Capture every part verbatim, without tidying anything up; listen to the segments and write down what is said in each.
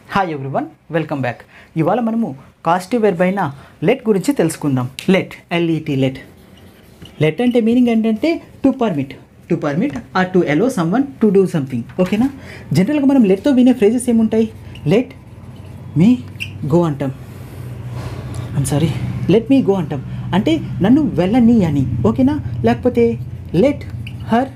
Hi everyone, welcome back. ఇవాళ మనము కాస్టివ్ verb అయిన లెట్ గురించి తెలుసుకుందాం. Let, LET, let. లెట్ అంటే మీనింగ్ ఏంటంటే to permit, to permit or to allow someone to do something. ఓకేనా? జనరల్గా మనం లెట్తో వినే ఫ్రేజెస్ ఏముంటాయి? లెట్ మీ గో అంటాం. I'm sorry, let me go అంటాం అంటే నన్ను వెళ్ళని అని. ఓకేనా? లేకపోతే let her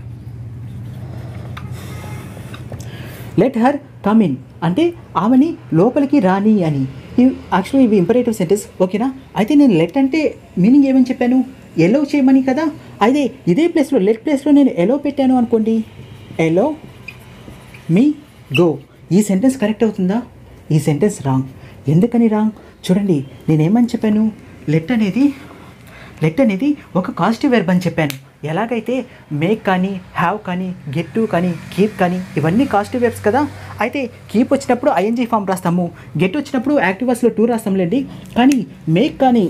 let her come in అంటే ఆమెని లోపలికి రాని అని. ఇవి యాక్చువల్లీ ఇవి ఇంపరేటివ్ సెంటెన్స్. ఓకేనా? అయితే నేను లెట్ అంటే మీనింగ్ ఏమని చెప్పాను? ఎలో చేయమని కదా. అయితే ఇదే ప్లేస్లో లెట్ ప్లేస్లో నేను ఎలో పెట్టాను అనుకోండి, ఎలో మీ గో. ఈ సెంటెన్స్ కరెక్ట్ అవుతుందా? ఈ సెంటెన్స్ రాంగ్. ఎందుకని రాంగ్? చూడండి, నేనేమని చెప్పాను? లెట్ అనేది లెట్ అనేది ఒక కాస్టివ్ వెర్బ్ అని చెప్పాను. ఎలాగైతే మేక్ కానీ, హ్యావ్ కానీ, గెట్ టు కానీ, కీప్ కానీ ఇవన్నీ కాస్టివ్ వెర్బ్స్ కదా. అయితే కీప్ వచ్చినప్పుడు ఐఎన్జీ ఫామ్ రాస్తాము, గెట్ వచ్చినప్పుడు యాక్టివ్ వాయిస్లో టూ రాస్తాంలేండి. కానీ మేక్ కానీ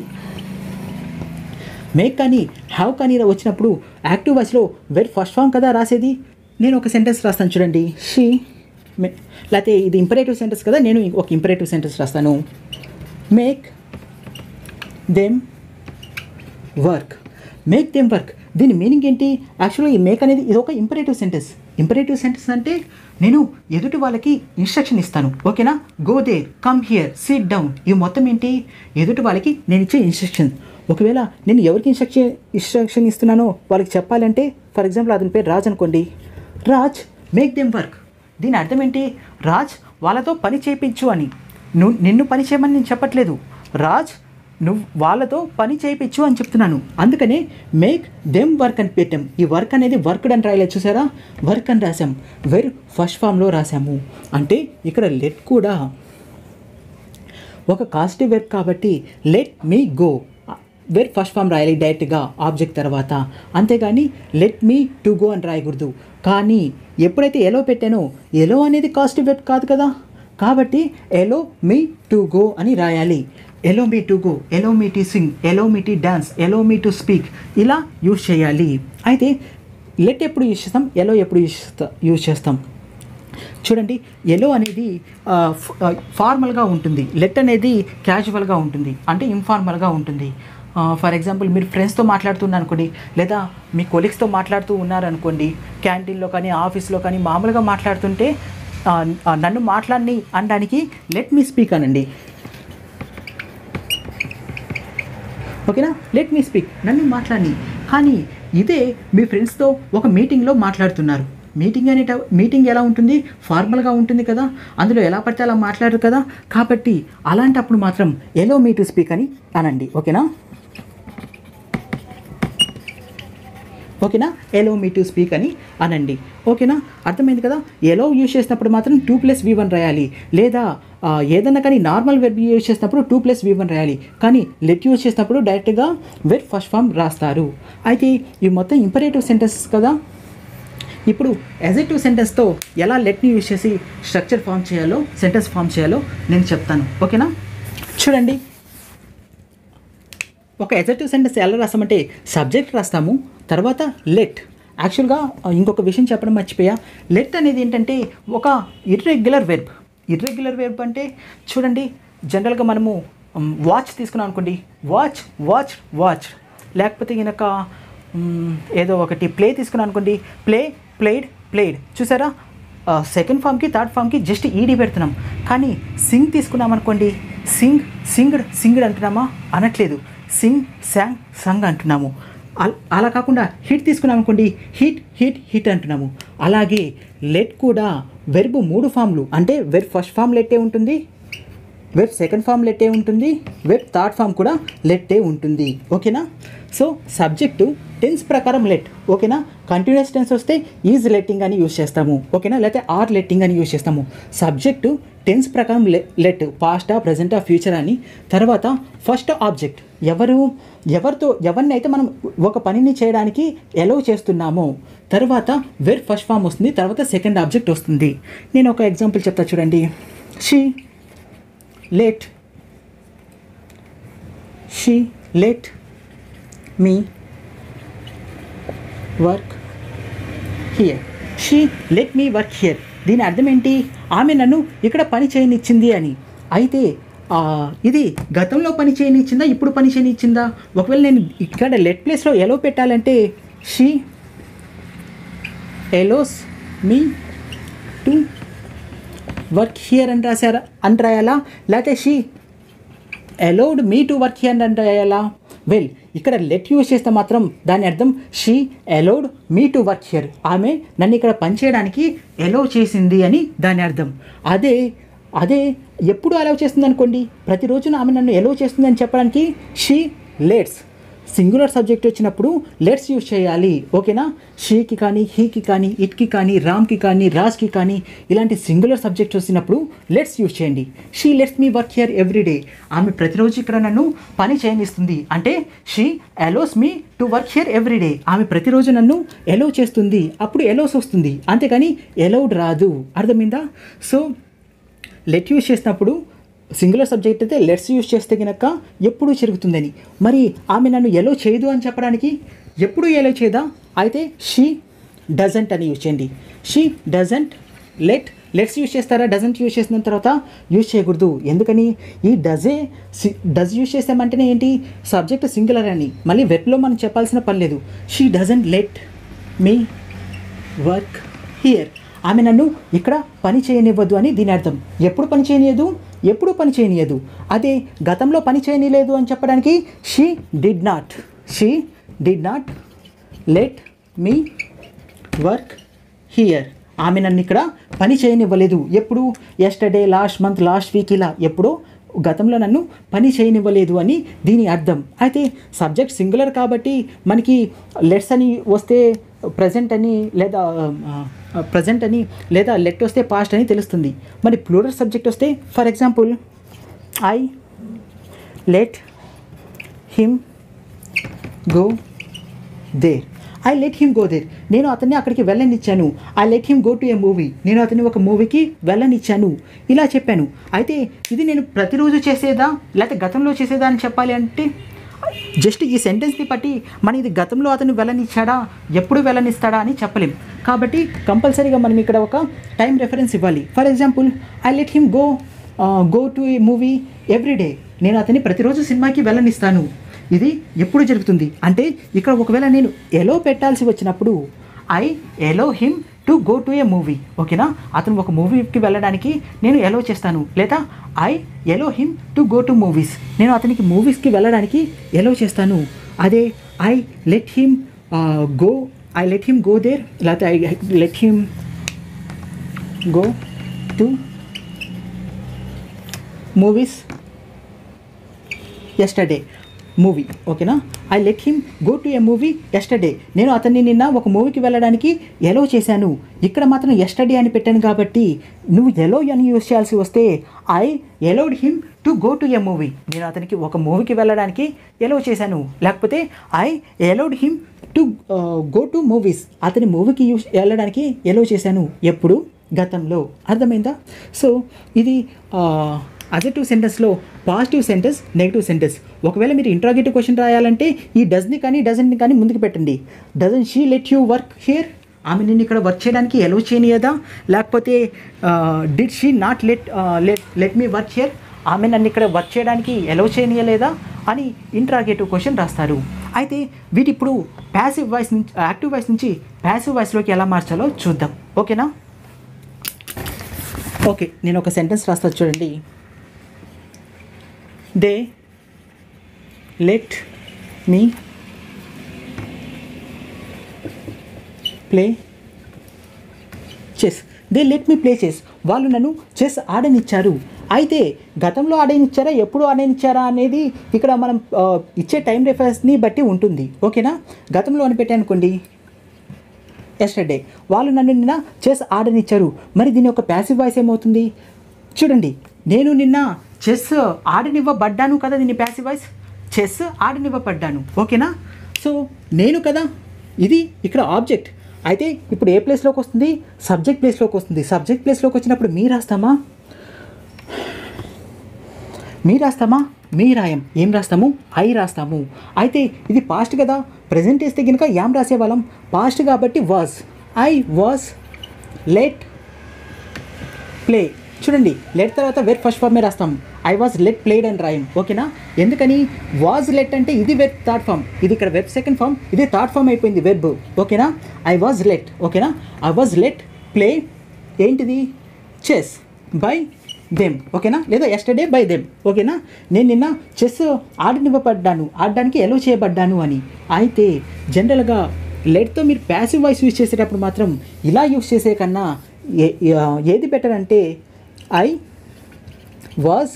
మేక్ కానీ హ్యావ్ కానీ వచ్చినప్పుడు యాక్టివ్ వాయిస్లో వెర్ ఫస్ట్ ఫామ్ కదా రాసేది. నేను ఒక సెంటెన్స్ రాస్తాను చూడండి. షీ మే లేకపోతే ఇది ఇంపరేటివ్ సెంటెన్స్ కదా, నేను ఒక ఇంపరేటివ్ సెంటెన్స్ రాస్తాను. Make them work. Make them work. దీని మీనింగ్ ఏంటి? యాక్చువల్గా ఈ మేక్ అనేది ఇది ఒక ఇంపరేటివ్ సెంటెన్స్. ఇంపరేటివ్ సెంటెన్స్ అంటే నేను ఎదుటి వాళ్ళకి ఇన్స్ట్రక్షన్ ఇస్తాను. ఓకేనా? Go there, come here, sit down. ఇవి మొత్తం ఏంటి? ఎదుటి వాళ్ళకి నేను ఇచ్చే ఇన్స్ట్రక్షన్. ఒకవేళ నేను ఎవరికి ఇన్స్ట్రక్షన్ ఇన్స్ట్రక్షన్ ఇస్తున్నానో వాళ్ళకి చెప్పాలంటే, ఫర్ ఎగ్జాంపుల్ అతని పేరు రాజ్ అనుకోండి. Raj make them work. దీని అర్థం ఏంటి? రాజ్ వాళ్ళతో పని చేయించు అని. నువ్వు నిన్ను పని చేయమని నేను చెప్పట్లేదు. రాజ్ నువ్వు వాళ్ళతో పని చేయించు అని చెప్తున్నాను. అందుకనే మేక్ దెమ్ వర్క్ అని పెట్టాం. ఈ వర్క్ అనేది వర్క్డ్ అని రాయలేదు, చూసారా? వర్క్ అని రాసాం. వెర్ ఫస్ట్ ఫామ్లో రాసాము. అంటే ఇక్కడ లెట్ కూడా ఒక కాస్టివ్ వెర్బ్ కాబట్టి let me go verb first form రాయాలి డైరెక్ట్గా ఆబ్జెక్ట్ తర్వాత. అంతేగాని లెట్ మీ టు గో అని రాయకూడదు. కానీ ఎప్పుడైతే ఎలో పెట్టానో, ఎలో అనేది కాస్టివ్ వెర్బ్ కాదు కదా, కాబట్టి ఎలో మీ టు గో అని రాయాలి. Allow me to go, allow me to sing, allow me to dance, allow me to speak, ఇలా యూజ్ చేయాలి. అయితే లెట్ ఎప్పుడు యూజ్ చేస్తాం, ఎలో ఎప్పుడు యూజ్ చేస్తా యూజ్ చేస్తాం చూడండి. ఎలో అనేది ఫార్మల్గా ఉంటుంది, లెట్ అనేది క్యాజువల్గా ఉంటుంది, అంటే ఇన్ఫార్మల్గా ఉంటుంది. ఫర్ ఎగ్జాంపుల్ మీరు ఫ్రెండ్స్తో మాట్లాడుతున్నారు అనుకోండి, లేదా మీ కొలీగ్స్తో మాట్లాడుతూ ఉన్నారనుకోండి, క్యాంటీన్లో కానీ ఆఫీస్లో కానీ మామూలుగా మాట్లాడుతుంటే నన్ను మాట్లాడి అనడానికి లెట్ మీ స్పీక్ అనండి. ఓకేనా? లెట్ మీ స్పీక్, నన్ను మాట్లాడి. కానీ ఇదే మీ ఫ్రెండ్స్తో ఒక మీటింగ్లో మాట్లాడుతున్నారు. మీటింగ్ అనేట మీటింగ్ ఎలా ఉంటుంది? ఫార్మల్గా ఉంటుంది కదా, అందులో ఎలా పడితే అలా మాట్లాడరు కదా. కాబట్టి అలాంటప్పుడు మాత్రం ఎలో మీ టు స్పీక్ అని అనండి. ఓకేనా? ఓకేనా? ఎలో మీ టు స్పీక్ అని అనండి. ఓకేనా? అర్థమైంది కదా. ఎలో యూజ్ చేసినప్పుడు మాత్రం టూ ప్లస్ వి వన్ రాయాలి, లేదా ఏదన్నా కానీ నార్మల్ వెర్బ్ యూజ్ చేసినప్పుడు టూ ప్లస్ వి వన్ రాయాలి. కానీ లెట్ యూజ్ చేసినప్పుడు డైరెక్ట్గా వెర్ ఫస్ట్ ఫామ్ రాస్తారు. అయితే ఇవి మొత్తం ఇంపరేటివ్ సెంటెన్సెస్ కదా. ఇప్పుడు యాజెక్టివ్ సెంటెన్స్తో ఎలా లెట్ని యూజ్ చేసి స్ట్రక్చర్ ఫామ్ చేయాలో, సెంటెన్స్ ఫామ్ చేయాలో నేను చెప్తాను. ఓకేనా? చూడండి, ఒక యాజెక్టివ్ సెంటెన్స్ ఎలా రాస్తామంటే సబ్జెక్ట్ రాస్తాము, తర్వాత లెట్. యాక్చువల్గా ఇంకొక విషయం చెప్పడం మర్చిపోయా. లెట్ అనేది ఏంటంటే ఒక ఇర్రెగ్యులర్ వెర్బ్. ఇర్రెగ్యులర్ వెర్బ్ అంటే చూడండి, జనరల్గా మనము వాచ్ తీసుకున్నాం అనుకోండి, వాచ్ వాచ్ వాచ్. లేకపోతే కనుక ఏదో ఒకటి ప్లే తీసుకున్నాం అనుకోండి, ప్లే ప్లేడ్ ప్లేడ్. చూసారా? సెకండ్ ఫామ్కి థర్డ్ ఫామ్కి జస్ట్ ఈడీ పెడుతున్నాం. కానీ సింగ్ తీసుకున్నాం అనుకోండి, సింగ్ సింగ్డ్ సింగ్డ్ అంటున్నామా? అనట్లేదు. సింగ్ శాంగ్ సంగ్ అంటున్నాము. అలా కాకుండా హిట్ తీసుకున్నాం అనుకోండి, హిట్ హిట్ హిట్ అంటున్నాము. అలాగే లెట్ కూడా వెర్బ్ మూడు ఫామ్లు, అంటే వెర్బ్ ఫస్ట్ ఫామ్ లెట్టే ఉంటుంది, వెర్బ్ సెకండ్ ఫామ్ లెట్టే ఉంటుంది, వెర్బ్ థర్డ్ ఫామ్ కూడా లెట్టే ఉంటుంది. ఓకేనా? సో సబ్జెక్టు టెన్స్ ప్రకారం లెట్. ఓకేనా? కంటిన్యూస్ టెన్స్ వస్తే ఈజ్ లెట్టింగ్ అని యూజ్ చేస్తాము. ఓకేనా? లేకపోతే ఆర్ లెట్టింగ్ అని యూజ్ చేస్తాము. సబ్జెక్టు టెన్స్ ప్రకారం లెట్, పాస్టా ప్రజెంటా ఫ్యూచర్ అని. తర్వాత ఫస్ట్ ఆబ్జెక్ట్, ఎవరు ఎవరితో ఎవరిని అయితే మనం ఒక పనిని చేయడానికి ఎలో చేస్తున్నామో, తర్వాత వెర్ ఫస్ట్ ఫామ్ వస్తుంది, తర్వాత సెకండ్ ఆబ్జెక్ట్ వస్తుంది. నేను ఒక ఎగ్జాంపుల్ చెప్తా చూడండి. She let she let me work here. She let me work here. దీని అర్థం ఏంటి? ఆమె నన్ను ఇక్కడ పని చేయనిచ్చింది అని. అయితే ఇది గతంలో పని చేయనిచ్చిందా, ఇప్పుడు పని చేయనిచ్చిందా? ఒకవేళ నేను ఇక్కడ లెట్ ప్లేస్లో ఎలో పెట్టాలంటే she allows me to work here అని రాశారా అని రాయాలా, లేకపోతే she allowed me to work here అని రాయాలా? వెల్, ఇక్కడ లెట్ యూజ్ చేస్తే మాత్రం దాని అర్థం she allowed me to work here. ఆమె నన్ను ఇక్కడ పనిచేయడానికి అలౌ చేసింది అని దాని అర్థం. అదే అదే ఎప్పుడు అలౌ చేస్తుంది అనుకోండి, ప్రతిరోజున ఆమె నన్ను అలౌ చేస్తుంది అని చెప్పడానికి షీ లెట్స్. సింగులర్ సబ్జెక్ట్ వచ్చినప్పుడు లెట్స్ యూజ్ చేయాలి. ఓకేనా? షీకి కానీ, హీకి కానీ, ఇట్కి కానీ, రామ్కి కానీ, రాజ్కి కానీ ఇలాంటి సింగులర్ సబ్జెక్ట్ వచ్చినప్పుడు లెట్స్ యూజ్ చేయండి. She lets me work here everyday. ఆమె ప్రతిరోజు ఇక్కడ నన్ను పని చేయనిస్తుంది అంటే she allows me to work here everyday. ఆమె ప్రతిరోజు నన్ను అలౌ చేస్తుంది, అప్పుడు అలౌస్ వస్తుంది, అంతేకాని అలౌడ్ రాదు. అర్థమైందా? సో లెట్ యూజ్ చేసినప్పుడు సింగులర్ సబ్జెక్ట్ అయితే లెట్స్ యూజ్ చేస్తే కనుక ఎప్పుడు జరుగుతుందని. మరి ఆమె నన్ను ఎలో చేయదు అని చెప్పడానికి ఎప్పుడు ఎలో చేయదా? అయితే షీ డజంట్ అని యూజ్ చేయండి. She doesn't let. Lets use చేస్తారా? డజంట్ యూజ్ చేసిన తర్వాత యూజ్ చేయకూడదు. ఎందుకని? ఈ డజే డజ్ యూజ్ చేసామంటేనే ఏంటి, సబ్జెక్ట్ సింగులర్ అని మళ్ళీ వెబ్లో మనం చెప్పాల్సిన పని లేదు. She doesn't let me work here. ఆమె నన్ను ఇక్కడ పని చేయనివ్వద్దు అని దీని అర్థం. ఎప్పుడు పని చేయనియదు? ఎప్పుడు పని చేయనియదు. అదే గతంలో పని చేయనిలేదు అని చెప్పడానికి she did not. She did not let me work here. ఆమె నన్ను ఇక్కడ పని చేయనివ్వలేదు. ఎప్పుడు? Yesterday, last month, last week, ఇలా ఎప్పుడో గతంలో నన్ను పని చేయనివ్వలేదు అని దీని అర్థం. అయితే సబ్జెక్ట్ సింగులర్ కాబట్టి మనకి లెట్స్ అని వస్తే ప్రజెంట్ అని లేదా ప్రజెంట్ అని లేదా లెట్ వస్తే పాస్ట్ అని తెలుస్తుంది. మరి ప్లూరల్ సబ్జెక్ట్ వస్తే for example I let him go there. I let him go there. నేను అతన్ని అక్కడికి వెళ్ళనిచ్చాను. I let him go to a movie. నేను అతన్ని ఒక మూవీకి వెళ్ళనిచ్చాను. ఇలా చెప్పాను. అయితే ఇది నేను ప్రతిరోజు చేసేదా లేకపోతే గతంలో చేసేదా అని చెప్పాలి అంటే జస్ట్ ఈ సెంటెన్స్ని బట్టి మనం ఇది గతంలో అతను వెళ్ళనిచ్చాడా, ఎప్పుడు వెళ్ళనిస్తాడా అని చెప్పలేం. కాబట్టి కంపల్సరీగా మనం ఇక్కడ ఒక టైం రెఫరెన్స్ ఇవ్వాలి. For example I let him go go to a movie everyday. నేను అతన్ని ప్రతిరోజు సినిమాకి వెళ్ళనిస్తాను. ఇది ఎప్పుడు జరుగుతుంది అంటే ఇక్కడ ఒకవేళ నేను ఎలో పెట్టాల్సి వచ్చినప్పుడు I allow him to go to a movie. ఓకేనా? అతను ఒక మూవీకి వెళ్ళడానికి నేను ఎలో చేస్తాను. లేదా I allow him to go to movies. నేను అతనికి మూవీస్కి వెళ్ళడానికి ఎలో చేస్తాను. అదే I let him go I let him go there లేకపోతే I let him go to movies yesterday movie. ఓకేనా? I let him go to a movie yesterday. నేను అతన్ని నిన్న ఒక మూవీకి వెళ్ళడానికి ఎలో చేశాను. ఇక్కడ మాత్రం ఎస్టర్డే అని పెట్టాను కాబట్టి నువ్వు ఎలో అని యూజ్ చేయాల్సి వస్తే I allowed him to go to a movie. నేను అతనికి ఒక మూవీకి వెళ్ళడానికి ఎలో చేశాను. లేకపోతే I allowed him to go to movies. అతని మూవీకి యూజ్ వెళ్ళడానికి ఎలో చేశాను. ఎప్పుడు? గతంలో. అర్థమైందా? సో ఇది అజెక్టివ్ సెంటెన్స్లో పాజిటివ్ సెంటెన్స్, నెగిటివ్ సెంటెన్స్. ఒకవేళ మీరు ఇంట్రాగేటివ్ క్వశ్చన్ రాయాలంటే ఈ డజ్ని కానీ డజంట్ని కానీ ముందుకు పెట్టండి. Doesn't she let you work here. ఆమె నేను ఇక్కడ వర్క్ చేయడానికి ఎలో చేయనియదా? లేకపోతే did she not let let let me work here. ఆమె నన్ను ఇక్కడ వర్క్ చేయడానికి ఎలో చేయనియలేదా అని ఇంట్రాగేటివ్ క్వశ్చన్ రాస్తారు. అయితే వీటి ఇప్పుడు ప్యాసివ్ వాయిస్ నుంచి యాక్టివ్ వాయిస్ నుంచి ప్యాసివ్ వాయిస్లోకి ఎలా మార్చాలో చూద్దాం. ఓకేనా? ఓకే, నేను ఒక సెంటెన్స్ రాస్తా చూడండి. They let me play chess. They let me play chess. వాళ్ళు నన్ను చెస్ ఆడనిచ్చారు. అయితే గతంలో ఆడనిచ్చారా, ఎప్పుడు ఆడనిచ్చారా అనేది ఇక్కడ మనం ఇచ్చే టైం రెఫరెన్స్ని బట్టి ఉంటుంది. ఓకేనా? గతంలో అని పెట్టాను అనుకోండి ఎస్టర్డే. వాళ్ళు నన్ను నిన్న చెస్ ఆడనిచ్చారు. మరి దీని యొక్క ప్యాసివ్ వాయిస్ ఏమవుతుంది చూడండి. నేను నిన్న చెస్ ఆడనివ్వబడ్డాను కదా, దీని ప్యాసివ్ వాయిస్. చెస్ ఆడనివ్వబడ్డాను. ఓకేనా? సో నేను కదా, ఇది ఇక్కడ ఆబ్జెక్ట్. అయితే ఇప్పుడు ఏ ప్లేస్లోకి వస్తుంది? సబ్జెక్ట్ ప్లేస్లోకి వస్తుంది. సబ్జెక్ట్ ప్లేస్లోకి వచ్చినప్పుడు మీ రాస్తామా మీ రాస్తామా మీ రాయం. ఏం రాస్తాము? ఐ రాస్తాము. అయితే ఇది పాస్ట్ కదా, ప్రజెంట్ వేస్తే కనుక యామ్ రాసేవాళ్ళం. పాస్ట్ కాబట్టి was. I was let play. చూడండి లెట్ తర్వాత వెర్ ఫస్ట్ ఫార్మే రాస్తాం. I was let played and rhyme. ఓకేనా? ఎందుకని వాజ్ లెట్ అంటే ఇది వెబ్ థర్డ్ ఫామ్, ఇది ఇక్కడ వెబ్ సెకండ్ ఫామ్, ఇది థర్డ్ ఫామ్ అయిపోయింది వెబ్. ఓకేనా? I was let. ఓకేనా? ఐ వాజ్ లెట్ ప్లే ఏంటిది చెస్ బై దెమ్. ఓకేనా? లేదా ఎస్టర్డే బై దెమ్. ఓకేనా? నేను నిన్న చెస్ ఆడనివ్వబడ్డాను, ఆడడానికి ఎలో చేయబడ్డాను అని. అయితే జనరల్గా లెట్తో మీరు ప్యాసివ్ వాయిస్ యూజ్ చేసేటప్పుడు మాత్రం ఇలా యూజ్ చేసే కన్నా ఏది బెటర్ అంటే I was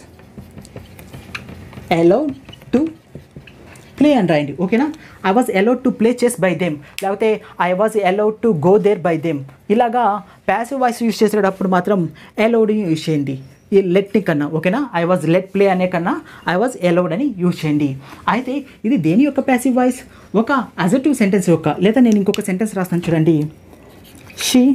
allowed to play అని రాయండి. ఓకేనా? I was allowed to play chess by them, లేకపోతే I was allowed to go there by them. ఇలాగా ప్యాసివ్ వాయిస్ యూజ్ చేసేటప్పుడు మాత్రం అలౌడ్ యూజ్ చేయండి ఈ లెట్ని కన్నా. ఓకేనా? ఐ వాజ్ లెట్ ప్లే అనే కన్నా ఐ వాజ్ అలౌడ్ అని యూజ్ చేయండి. అయితే ఇది దేని యొక్క ప్యాసివ్ వాయిస్? ఒక అజర్టివ్ సెంటెన్స్ యొక్క. లేదా నేను ఇంకొక సెంటెన్స్ రాస్తాను చూడండి. She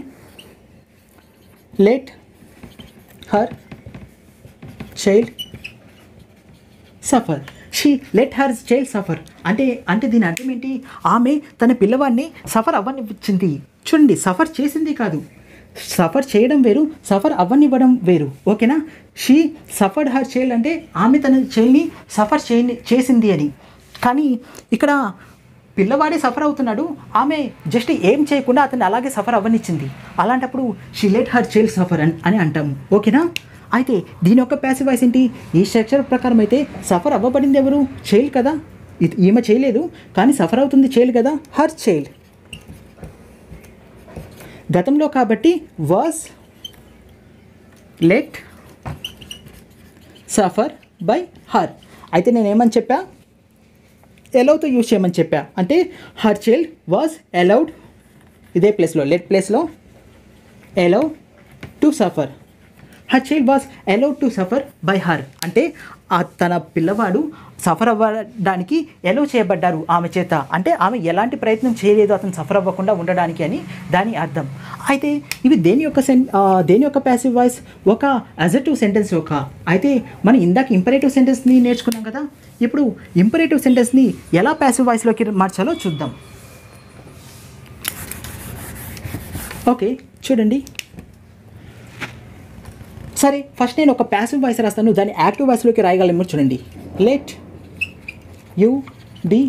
let her child suffer. She let her child suffer అంటే అంటే దీని అర్థం ఏంటి? ఆమె తన పిల్లవాడిని సఫర్ అవ్వనిచ్చింది. చూడండి, సఫర్ చేసింది కాదు, సఫర్ చేయడం వేరు, సఫర్ అవ్వనివ్వడం వేరు. ఓకేనా? షీ సఫర్డ్ హర్ చైల్డ్ అంటే ఆమె తన చైల్డ్ని సఫర్ చేయని చేసింది అని. కానీ ఇక్కడ పిల్లవాడే సఫర్ అవుతున్నాడు, ఆమె జస్ట్ ఏం చేయకుండా అతన్ని అలాగే సఫర్ అవ్వనిచ్చింది. అలాంటప్పుడు she let her child suffer అని అని అంటాము. ఓకేనా? అయితే దీని యొక్క ప్యాసివ్ వాయిస్ ఏంటి? ఈ స్ట్రక్చర్ ప్రకారం అయితే సఫర్ అవ్వబడింది ఎవరు? చైల్డ్ కదా. ఈమె చేయలేదు కానీ సఫర్ అవుతుంది చైల్డ్ కదా, హర్ చైల్డ్. గతంలో కాబట్టి was let suffer by her. అయితే నేనేమని చెప్పా? అలౌతో యూజ్ చేయమని చెప్పా. అంటే హర్ చైల్డ్ వాజ్ అలౌడ్, ఇదే ప్లేస్లో లెట్ ప్లేస్లో allow to suffer. Her child was allowed to suffer by her అంటే తన పిల్లవాడు సఫర్ అవ్వడానికి ఎలో చేయబడ్డారు ఆమె చేత. అంటే ఆమె ఎలాంటి ప్రయత్నం చేయలేదు అతను సఫర్ అవ్వకుండా ఉండడానికి అని దాని అర్థం. అయితే ఇవి దేని యొక్క సెన్ దేని యొక్క ప్యాసివ్ వాయిస్? ఒక అజర్టివ్ సెంటెన్స్ యొక్క. అయితే మనం ఇందాక ఇంపరేటివ్ సెంటెన్స్ని నేర్చుకున్నాం కదా, ఇప్పుడు ఇంపరేటివ్ సెంటెన్స్ని ఎలా ప్యాసివ్ వాయిస్లోకి మార్చాలో చూద్దాం. ఓకే చూడండి. సరే, ఫస్ట్ నేను ఒక ప్యాసివ్ వాయిస్ రాస్తాను, దాన్ని యాక్టివ్ వాయిస్లోకి రాయగలము. చూడండి, లెట్ యూ బీ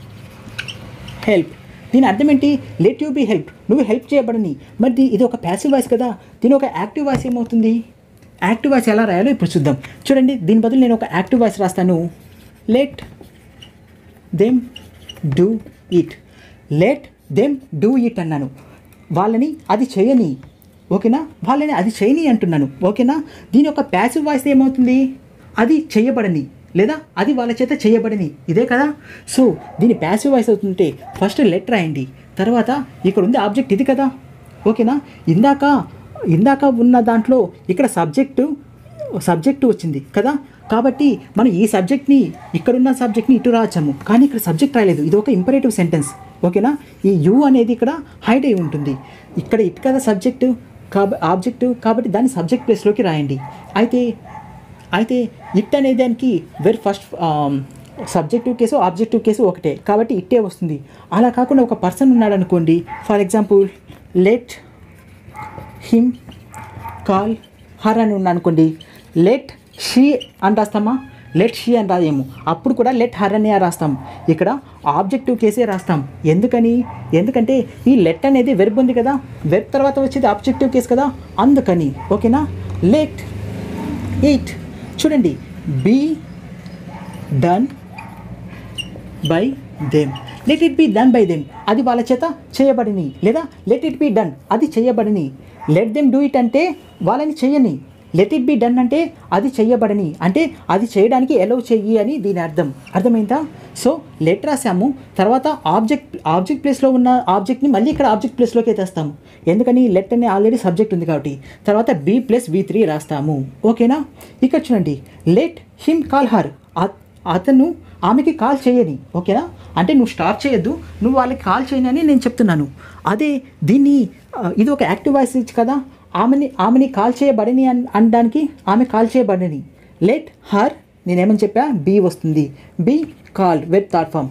హెల్ప్. దీని అర్థం ఏంటి? లెట్ యూ బీ హెల్ప్, నువ్వు హెల్ప్ చేయబడని. మరి ఇది ఒక ప్యాసివ్ వాయిస్ కదా, దీని ఒక యాక్టివ్ వాయిస్ ఏమవుతుంది? యాక్టివ్ వాయిస్ ఎలా రాయాలో ఇప్పుడు చూద్దాం. చూడండి, దీని బదులు నేను ఒక యాక్టివ్ వాయిస్ రాస్తాను. Let them do it. Let them do it అన్నాను, వాళ్ళని అది చేయని. ఓకేనా? వాళ్ళని అది చేయని అంటున్నాను. ఓకేనా? దీని యొక్క ప్యాసివ్ వాయిస్ ఏమవుతుంది? అది చేయబడని లేదా అది వాళ్ళ చేత చేయబడని, ఇదే కదా. సో దీని ప్యాసివ్ వాయిస్ అవుతుంటే ఫస్ట్ లెట్ రాయండి, తర్వాత ఇక్కడ ఉంది ఆబ్జెక్ట్ ఇది కదా. ఓకేనా? ఇందాక ఇందాక ఉన్న దాంట్లో ఇక్కడ సబ్జెక్టు సబ్జెక్టు వచ్చింది కదా, కాబట్టి మనం ఈ సబ్జెక్ట్ని ఇక్కడున్న సబ్జెక్ట్ని ఇటు రాచాము, కానీ ఇక్కడ సబ్జెక్ట్ రాయలేదు. ఇది ఒక ఇంపరేటివ్ సెంటెన్స్. ఓకేనా? ఈ యూ అనేది ఇక్కడ హైడ్ అయి ఉంటుంది. ఇక్కడ ఇటు కదా సబ్జెక్టు కాబ ఆబ్జెక్టు, కాబట్టి దాన్ని సబ్జెక్ట్ ప్లేస్లోకి రాయండి. అయితే అయితే ఇట్ అనే దానికి very first subjective case objective case ఒకటే, కాబట్టి ఇట్టే వస్తుంది. అలా కాకుండా ఒక పర్సన్ ఉన్నాడు అనుకోండి, for example let him call her అని ఉన్నా అనుకోండి, లెట్ షీ అని రాస్తామా? లెట్ షీ అని రాదేమో, అప్పుడు కూడా లెట్ హర్ అనే రాస్తాం. ఇక్కడ ఆబ్జెక్టివ్ కేసే రాస్తాం. ఎందుకని? ఎందుకంటే ఈ లెట్ అనేది వెర్బ్ ఉంది కదా, వెర్బ్ తర్వాత వచ్చేది ఆబ్జెక్టివ్ కేసు కదా, అందుకని. ఓకేనా? Let it. చూడండి, be done by them. Let it be done by them, అది వాళ్ళ చేత చేయబడిని. లేదా లెట్ ఇట్ బీ డన్, అది చేయబడిని. లెట్ దెమ్ డూ ఇట్ అంటే వాళ్ళని చేయని. లెట్ ఇట్ బీ డన్ అంటే అది చేయబడని, అంటే అది చేయడానికి ఎలౌ చెయ్యి అని దీని అర్థం. అర్థమైందా? సో లెట్ రాసాము, తర్వాత ఆబ్జెక్ట్ ఆబ్జెక్ట్ ప్లేస్లో ఉన్న ఆబ్జెక్ట్ని మళ్ళీ ఇక్కడ ఆబ్జెక్ట్ ప్లేస్లోకి తెస్తాము. ఎందుకని? లెట్ అనే ఆల్రెడీ సబ్జెక్ట్ ఉంది కాబట్టి. తర్వాత బీ ప్లస్ వి త్రీ రాస్తాము. ఓకేనా? ఇక్కడ చూడండి, లెట్ హిమ్ కాల్ హర్, అతను ఆమెకి కాల్ చేయని. ఓకేనా? అంటే నువ్వు స్టాప్ చేయొద్దు, నువ్వు వాళ్ళకి కాల్ చేయని అని నేను చెప్తున్నాను. అదే దీన్ని ఇది ఒక యాక్టివ్ వాయిస్ కదా, ఆమెని ఆమెని కాల్ చేయబడని అని అనడానికి ఆమె కాల్ చేయబడని. లెట్ హర్, నేనేమని చెప్పా? బీ వస్తుంది. Be call verb third form.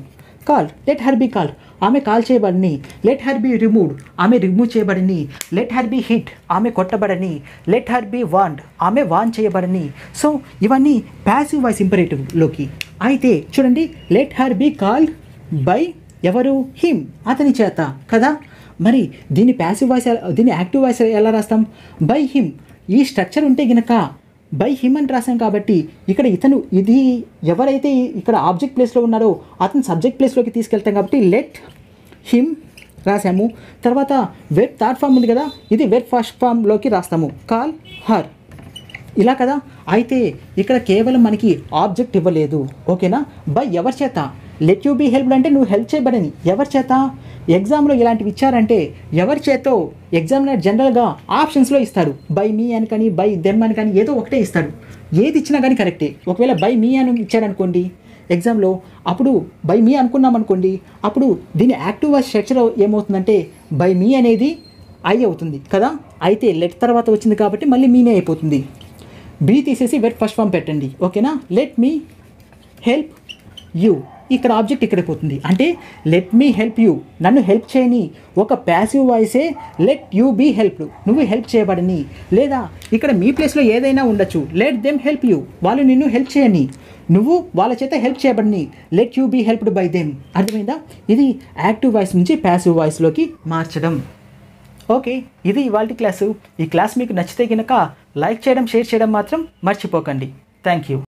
Call, let her be call, ఆమె కాల్ చేయబడిని. లెట్ హర్ బీ రిమూవ్డ్, ఆమె రిమూవ్ చేయబడిని. లెట్ హర్ బీ హిట్, ఆమె కొట్టబడని. లెట్ హర్ బీ వాండ్, ఆమె వాన్ చేయబడని. సో ఇవన్నీ ప్యాసివ్ వాయిస్ ఇంపరేటివ్లోకి. అయితే చూడండి, let her be called by ఎవరు? హిమ్, అతని చేత కదా. మరి దీన్ని ప్యాసివ్ వాయిస్, దీన్ని యాక్టివ్ వాయిస్ ఎలా రాస్తాం? By him. ఈ స్ట్రక్చర్ ఉంటే గినక బై హిమ్ అని రాసాం కాబట్టి ఇక్కడ ఇతను, ఇది ఎవరైతే ఇక్కడ ఆబ్జెక్ట్ ప్లేస్లో ఉన్నారో అతను సబ్జెక్ట్ ప్లేస్లోకి తీసుకెళ్తాం కాబట్టి లెట్ హిమ్ రాసాము. తర్వాత వెబ్ థర్డ్ ఫామ్ ఉంది కదా, ఇది వెబ్ ఫస్ట్ ఫామ్లోకి రాస్తాము, కాల్ హర్, ఇలా కదా. అయితే ఇక్కడ కేవలం మనకి ఆబ్జెక్ట్ ఇవ్వలేదు, ఓకేనా. బై ఎవరి చేత? లెట్ యూ బీ హెల్ప్డ్ అంటే నువ్వు హెల్ప్ చేయబడని. ఎవరి చేత? ఎగ్జామ్లో ఇలాంటివి ఇచ్చారంటే ఎవరి చేతో ఎగ్జామినర్ జనరల్గా ఆప్షన్స్లో ఇస్తాడు, బై మీ అని కానీ బై దెమ్ అని కానీ ఏదో ఒకటే ఇస్తాడు. ఏది ఇచ్చినా కానీ కరెక్టే. ఒకవేళ బై మీ అని ఇచ్చాడనుకోండి ఎగ్జామ్లో, అప్పుడు బై మీ అనుకున్నాం అనుకోండి, అప్పుడు దీని యాక్టివ్ వాయిస్ స్ట్రక్చర్ ఏమవుతుందంటే బై మీ అనేది ఐ అవుతుంది కదా. అయితే లెట్ తర్వాత వచ్చింది కాబట్టి మళ్ళీ మీనే అయిపోతుంది. బీ తీసేసి వెట్ ఫస్ట్ ఫామ్ పెట్టండి, ఓకేనా. లెట్ మీ హెల్ప్ యూ, ఇక్కడ ఆబ్జెక్ట్ ఇక్కడ పోతుంది. అంటే లెట్ మీ హెల్ప్ యూ, నన్ను హెల్ప్ చేయని. ఒక ప్యాసివ్ వాయిసే లెట్ యూ బీ హెల్ప్డ్, నువ్వు హెల్ప్ చేయబడని. లేదా ఇక్కడ మీ ప్లేస్లో ఏదైనా ఉండొచ్చు, లెట్ దెమ్ హెల్ప్ యూ, వాళ్ళు నిన్ను హెల్ప్ చేయని, నువ్వు వాళ్ళ చేత హెల్ప్ చేయబడని. Let you be helped by them. అర్థమైందా? ఇది యాక్టివ్ వాయిస్ నుంచి ప్యాసివ్ వాయిస్లోకి మార్చడం. ఓకే, ఇది ఇవాల్టి క్లాసు. ఈ క్లాస్ మీకు నచ్చితే కనుక లైక్ చేయడం, షేర్ చేయడం మాత్రం మర్చిపోకండి. Thank you.